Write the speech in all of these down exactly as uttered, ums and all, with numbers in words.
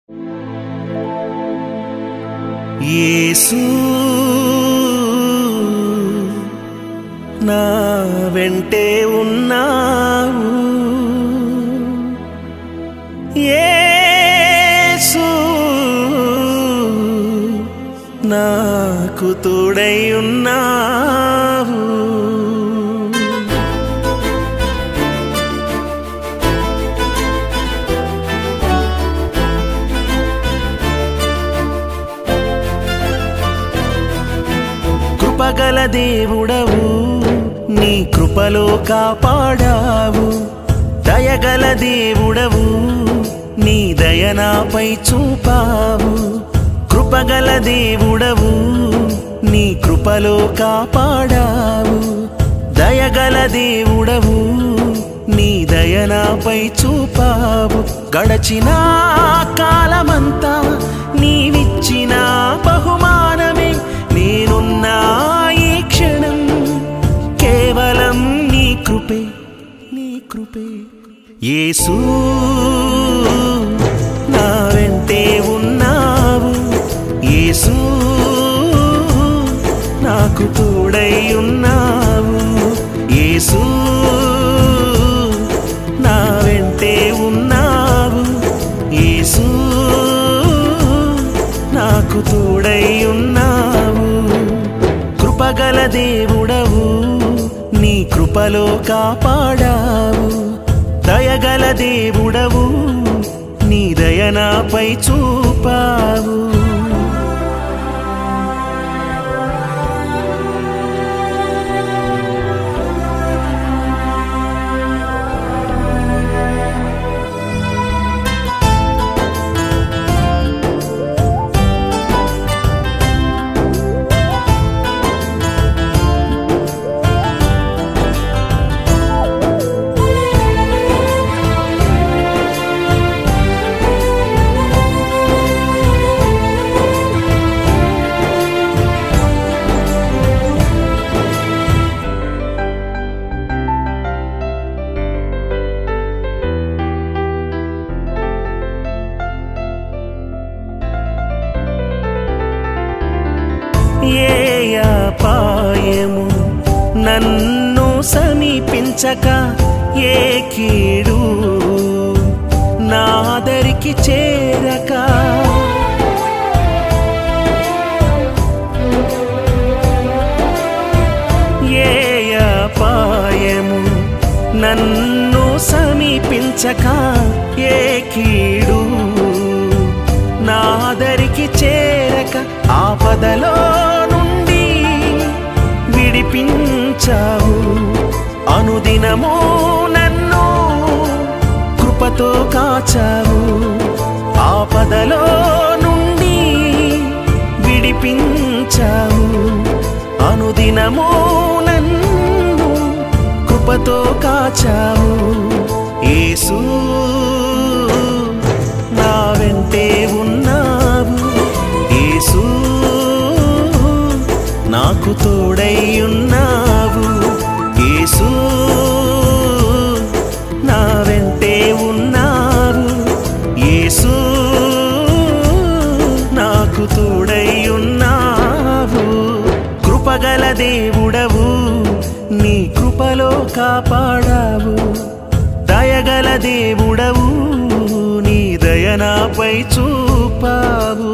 యేసు నా వెంటే ఉన్నావు, యేసు నాకు తోడై ఉన్నావు. కృపగల దేవుడవు, నీ కృపలో కాపాడావు. దయగల దేవుడవు, నీ దయ నాపై చూపావు. కృపగల దేవుడవు, నీ కృపలో కాపాడావు. దయగల దేవుడవు, నీ దయ నాపై చూపావు. గడచిన కాలమంతా నీవిచ్చిన బహుమానమే, నేనున్నా ఈ క్షణం కేవలం నీ కృపే, నీ కృపే. యేసు నా వెంటే ఉన్నావు, యేసు నాకు తోడై ఉన్నావు. యేసు నా వెంటే ఉన్నావు, యేసు నాకు తోడై ఉన్నావు. కృపగల దేవుడవు, నీ కృపలో కాపాడావు. దయగల దేవుడవు, నీ దయ నాపై చూపావు. ఏ అపాయము నన్ను సమీపించక, ఏ కీడు నాదరికి చేరక, ఏ అపాయము నన్ను సమీపించక, ఏ కీడు నాదరికి చేరక, ఆపదలో నుండి విడిపించావు. అనుదినము నన్ను కృపతో కాచావు. ఆపదలో నుండి విడిపించావు. అనుదినము నన్ను కృపతో కాచావు. యేసు నా వెంటే ఉన్నావు, యేసు నాకు తోడై ఉన్నావు. యేసు నా వెంటే ఉన్నావు, యేసు నాకు తోడై ఉన్నావు. కృపగల దేవుడవు, నీ కృపలో కాపాడావు. దయగల దేవుడవు, నీ దయ నాపై చూపావు.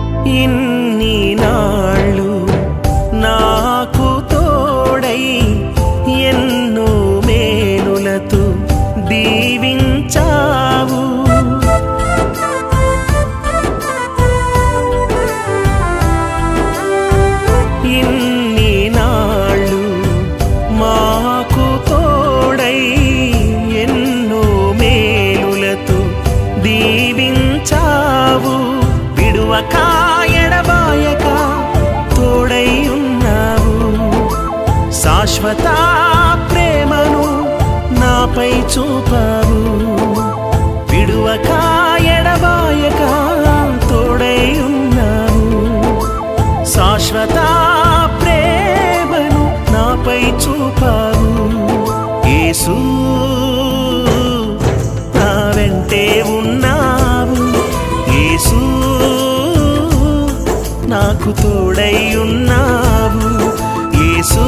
ఇన్ని నాళ్ళు నాకు తోడై చూపావు విడువక ఎడబాయక తోడై ఉన్నావు శాశ్వత ప్రేమను నాపై చూపావు యేసు నా వెంటే ఉన్నావు యేసు నాకు తోడై ఉన్నావు యేసు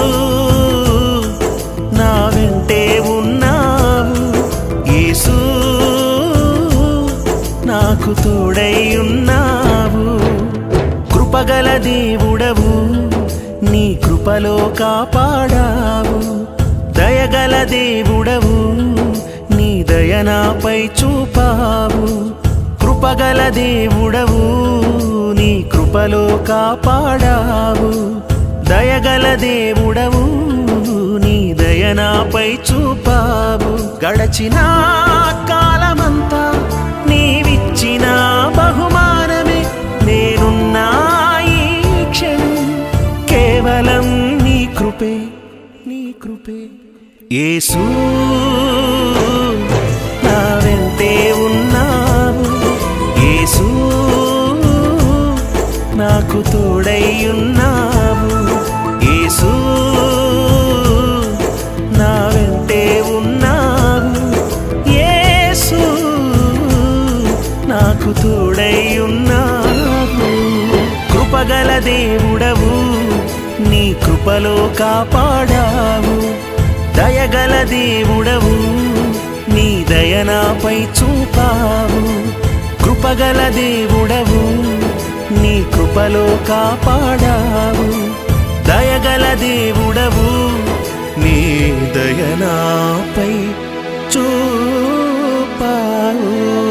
నా వెంటే ఉన్నావు యేసు నాకు తోడై ఉన్నావు కృపగల దేవుడవు నీ కృపలో కాపాడావు దయగల దేవుడవు నీ దయనాపై చూపావు కృపగల దేవుడవు నీ కృపలో కాపాడావు దయగల దేవుడవు నీ దయనాపై చూపావు గడచిన కాలమంతా నీవిచ్చిన బహుమానమే నేనున్నా ఈ క్షణం కేవలం నీ కృపే నీ కృపే యేసు నా వెంటే ఉన్నావు యేసు నాకు తోడై ఉన్నావు యేసు నా వెంటే ఉన్నావు యేసు నాకు తోడై ఉన్నావు కృపగల దేవుడవు నీ కృపలో కాపాడావు దయగల దేవుడవు నీ దయనాపై చూపావు కృపగల దేవుడవు నీ కృపలో కాపాడావు దయగల దేవుడవు నీ దయనాపై చూపావు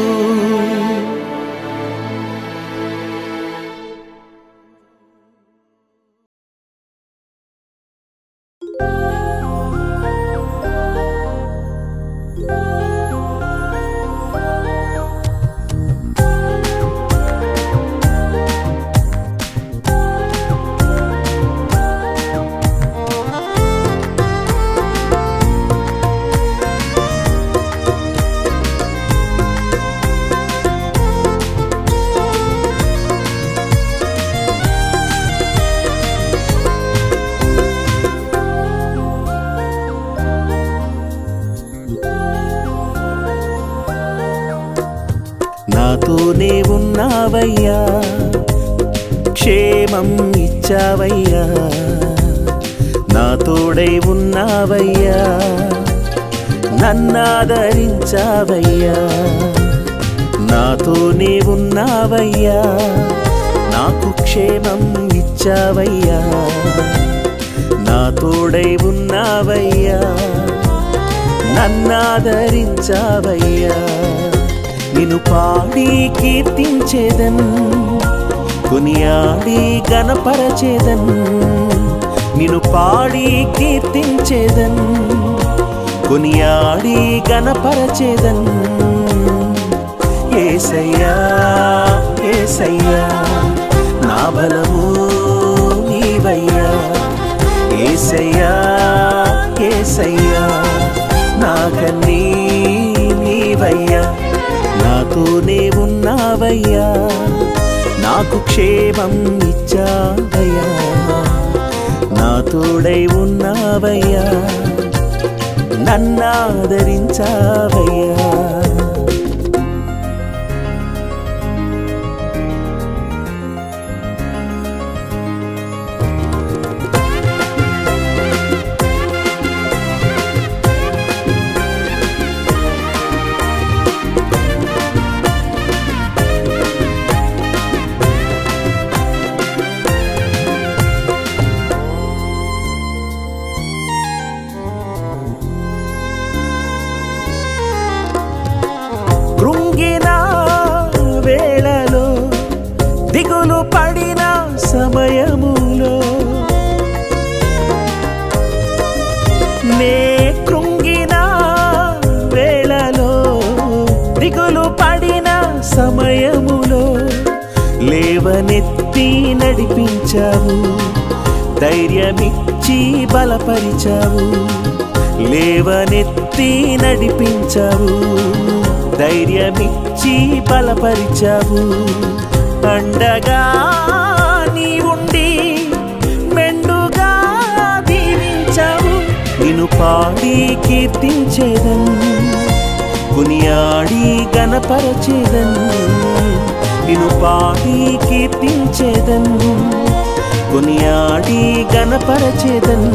నాతోనే ఉన్నావయ్యా క్షేమం ఇచ్చావయ్యా నా తోడై ఉన్నావయ్యా నన్నాదరించావయ్యా నాతోనే ఉన్నావయ్యా నాకు క్షేమం ఇచ్చావయ్యా నా తోడై ఉన్నావయ్యా నన్నాదరించావయ్యా నిన్ను పాడి కీర్తించేదన్ కొనియాడి గణపరచేదన్ నిన్ను పాడి కీర్తించేదన్ కొనియాడి గణపరచేదన్ యేసయ్యా యేసయ్యా నా బలము నీవయ్యా యేసయ్యా యేసయ్యా నా కన్నీ నీవయ్యా నాతోనే ఉన్నావయ్యా నాకు క్షేమం ఇచ్చావయ్యా నా తోడై ఉన్నావయ్యా నన్నాదరించావయ్యా దిగులు పడిన సమయములో నే కృంగిన వేళలో దిగులు పడిన సమయములో లేవనెత్తి నడిపించావు ధైర్యమిచ్చి బలపరిచావు లేవనెత్తి నడిపించావు, ధైర్యమిచ్చి బలపరిచావు. అండగా నీ ఉండి మెండుగా దీవించావు. నిన్ను పాడి కీర్తించేదన్, కొనియాడి గణపరచేదన్. నిన్ను పాడి కీర్తించేదన్, కొనియాడి గణపరచేదన్.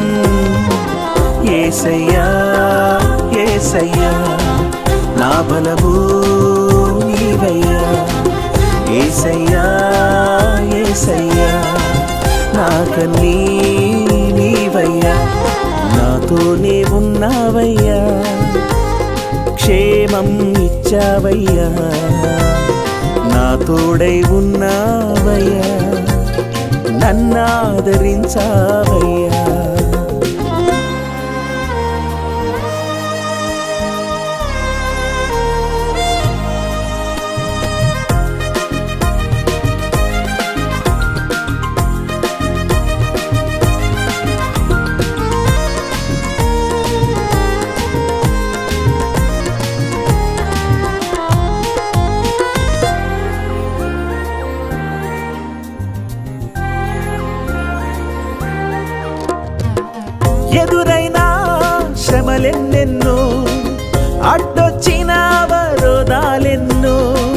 యేసయ్యా యేసయ్యా నా బలము నీవయ్యా. యేసయ్యా యేసయ్యా నా కన్నీ నీవయ్యా. నాతోనే ఉన్నావయ్యా, క్షేమం ఇచ్చావయ్యా. నా తోడై ఉన్నావయ్యా, నన్నాదరించావయ్యా. ఎదురైనా శ్రమలెన్నెన్నో, అడ్డొచ్చిన అవరోధాలెన్నో.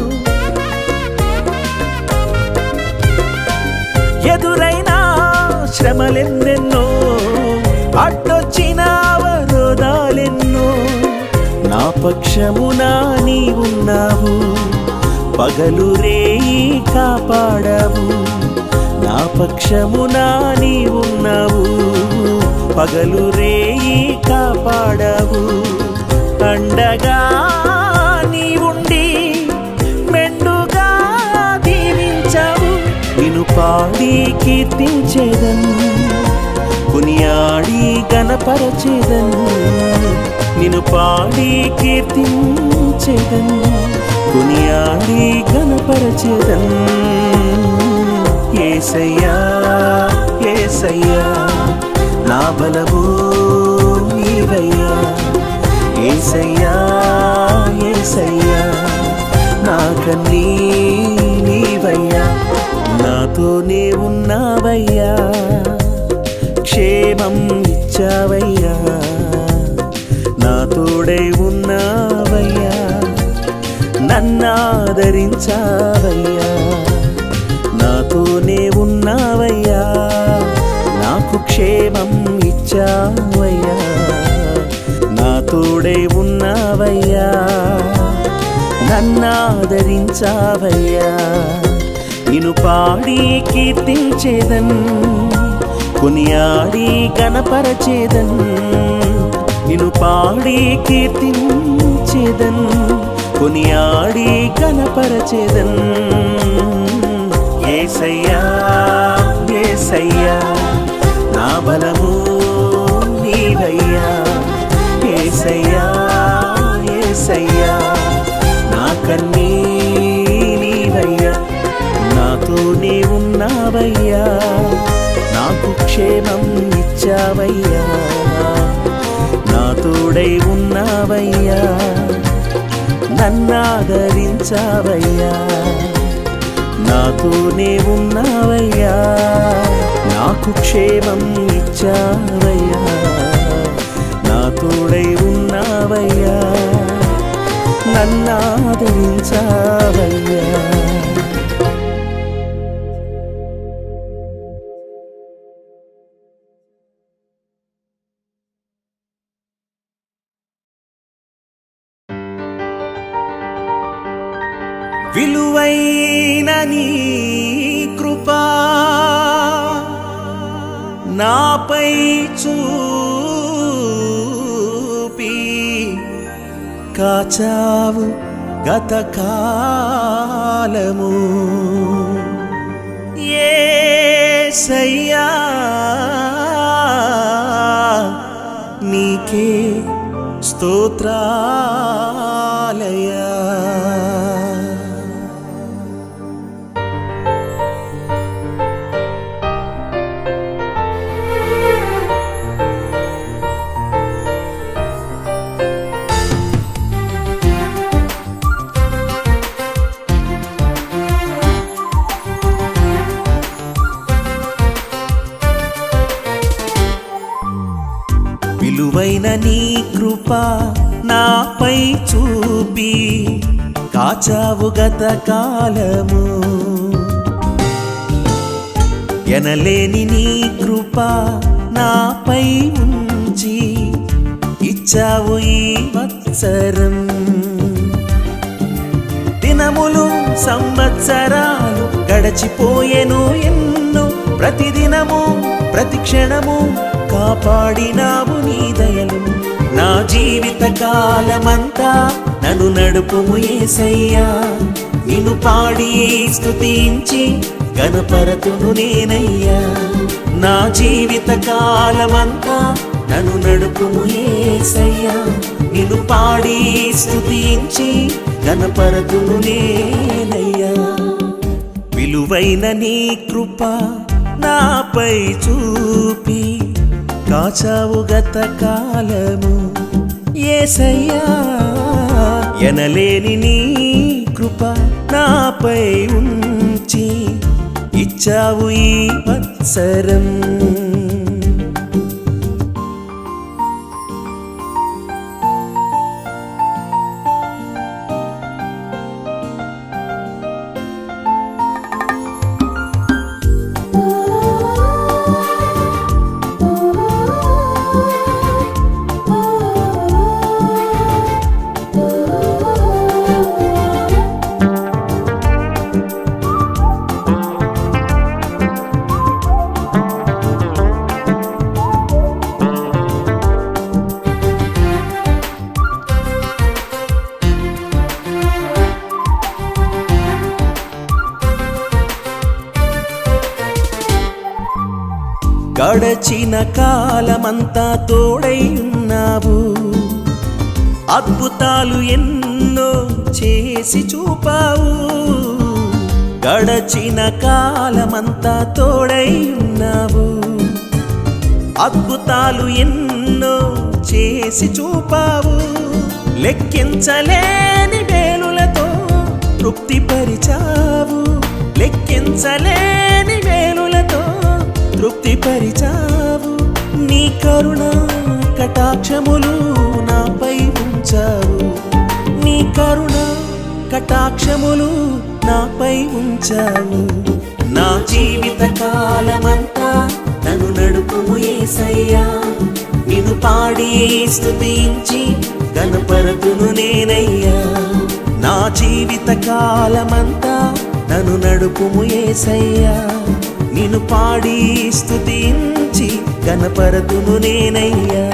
ఎదురైనా శ్రమలెన్నెన్నో, అడ్డొచ్చిన అవరోధాలెన్నో. నా పక్షమునా నీవున్నావు, పగలు రేయి కాపాడావు. నా పక్షమునా నీవున్నావు, పగలు రేయి కాపాడావు. అండగా నీ ఉండి మెండుగా దీవించావు. నిన్ను పాడి కీర్తించేదన్, కొనియాడి గణపరచేదన్. నిన్ను పాడి కీర్తించేదన్, కొనియాడి గణపరచేదన్. యేసయ్యా యేసయ్యా నా బలము నీవయ్యా. యేసయ్యా యేసయ్యా నా కన్నీ నీవయ్యా. నాతోనే ఉన్నావయ్యా, క్షేమం ఇచ్చావయ్యా. నా తోడై ఉన్నావయ్యా, నన్నాదరించావయ్యా. నాతోనే ఉన్నావయ్యా, నాకు క్షేమం ఇచ్చావయ్యా. నా తోడై ఉన్నావయ్యా, నన్నాదరించావయ్యా. నిన్ను పాడి కీర్తించేదన్, కొనియాడి గణపరచేదన్. నిన్ను పాడి కీర్తించేదన్, కొనియాడి గణపరచేదన్. యేసయ్యా యేసయ్యా నా బలము నీవయ్యా. యేసయ్యా యేసయ్యా నా కన్నీ నీవయ్యా. నాతోనే ఉన్నావయ్యా, నాకు క్షేమం ఇచ్చావయ్యా. నా తోడై ఉన్నావయ్యా, నన్నాదరించావయ్యా. నాతోనే ఉన్నావయ్యా, నాకు క్షేమం ఇచ్చావయ్యా. నా తోడై ఉన్నావయ్యా, నన్నాదరించావయ్యా. విలువైన నీ కృపా నాపై చూపి కాచావు గతకాలము. యేసయ్యా నీకే స్తోత్రాలయా. విలువైన నీ కృప నాపై చూపి కాచావు గత కాలము ఎనలేని నీ కృప నాపై ఉంచి ఇచ్చావు ఈ వత్సరం దినములు సంవత్సరాలు గడచిపోయెను ఎన్నో ప్రతిదినము ప్రతి క్షణము కాపాడినావు నీ దయలు నా జీవిత కాలమంతా నన్ను నడుపుము యేసయ్యా నిన్ను పాడి స్తుతించి గణపరతును నేనయ్యా నా జీవిత కాలమంతా నన్ను నడుపుము యేసయ్యా నిన్ను పాడి స్తుతించి గణపరతును నేనయ్యా విలువైన నీ కృప నాపై చూపి కాచావు గత కాలము యేసయ్యా ఎనలేని నీ కృప నాపై ఉంచి ఇచ్చావు ఈ వత్సరం గడచిన కాలమంతా తోడై ఉన్నావు అద్భుతాలు ఎన్నో చేసి చూపావు గడచిన కాలమంతా తోడై ఉన్నావు అద్భుతాలు ఎన్నో చేసి చూపావు లెక్కించలేని మేలులతో తృప్తిపరిచావు లెక్కించలేని మేలులతో తృప్తిపరిచావు నీ కరుణ కటాక్షములు నాపై ఉంచావు నీ కరుణ కటాక్షములు నాపై ఉంచావు నా జీవిత కాలమంతా నన్ను నడుపుము యేసయ్యా నిన్ను పాడి స్తుతించి గణపరతును నేనయ్యా నా జీవిత కాలమంతా నన్ను నడుపుము యేసయ్యా నిన్ను పాడి స్తుతించి గణపరతును నేనయ్యా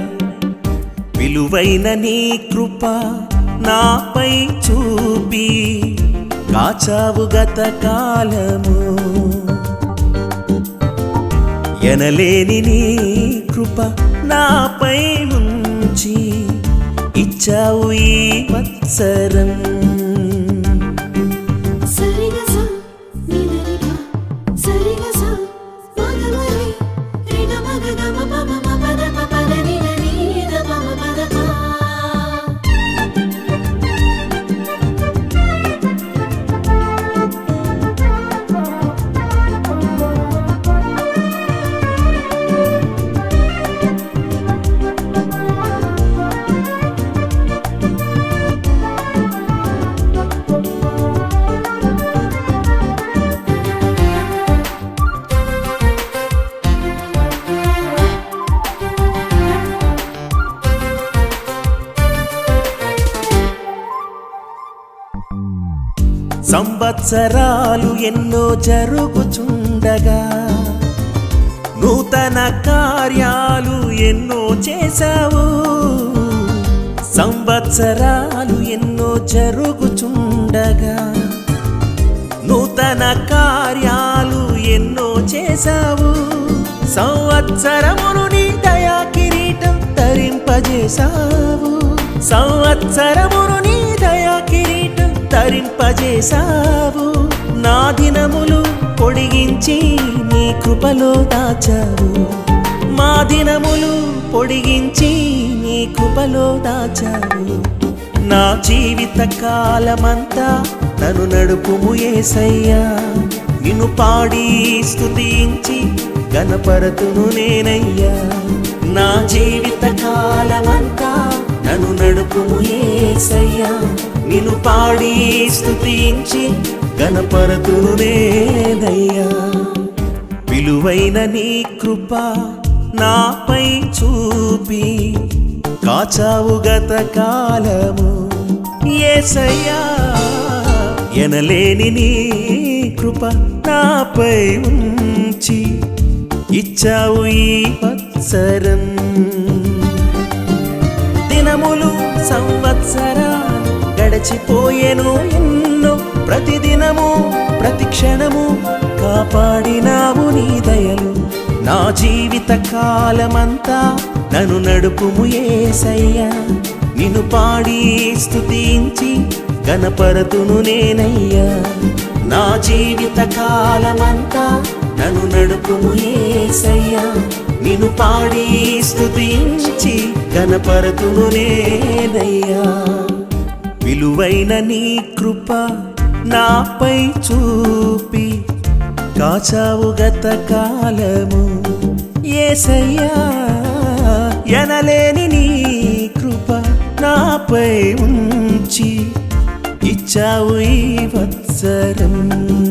విలువైన నీ కృప నాపై చూపి కాచావు గత కాలము ఎనలేని నీ కృప నాపై ఉంచి ఇచ్చావు ఈ వత్సరం సంవత్సరాలు ఎన్నో జరుగుచుండగా నూతన కార్యాలు ఎన్నో చేశావు సంవత్సరాలు ఎన్నో జరుగుచుండగా నూతన కార్యాలు ఎన్నో చేశావు సంవత్సరమును నీ దయా కిరీటం ధరింపజేశావు సంవత్సరమును నీ దయా కిరీటం ధరింపజేశావు నా దినములు పొడిగించి నీ కృపలో దాచావు మా దినములు పొడిగించి నీ కృపలో దాచావు నా జీవిత కాలమంతా నన్ను నడుపుము యేసయ్యా నిన్ను పాడి స్తుతించి గణపరతును నేనయ్యా నా జీవిత కాలమంతా నన్ను నడుపుము యేసయ్యా నిన్ను పాడి స్తుతించి గణపరతును నేనయ్యా విలువైన నీ కృప నాపై చూపి కాచావు గత కాలము యేసయ్యా ఎనలేని నీ కృప నాపై ఉంచి ఇచ్చావు ఈ వత్సరం దినములు సంవత్సరాలు గడిచిపోయేను ఎన్నో ప్రతిదినము ప్రతి క్షణము కాపాడినావు నీ దయలు నా జీవిత కాలమంతా నన్ను నడుపుము యేసయ్యా నిన్ను పాడి స్తుతించి గణపరతును నేనయ్యా నా జీవిత కాలమంతా నన్ను నడుపుము యేసయ్యా నిన్ను పాడి స్తుతించి గణపరతును నేనయ్యా విలువైన నీ కృప నాపై చూపి కాచావు గత కాలము యేసయ్యా ఎనలేని నీ కృప నాపై ఉంచి ఇచ్చావు ఈ వత్సరం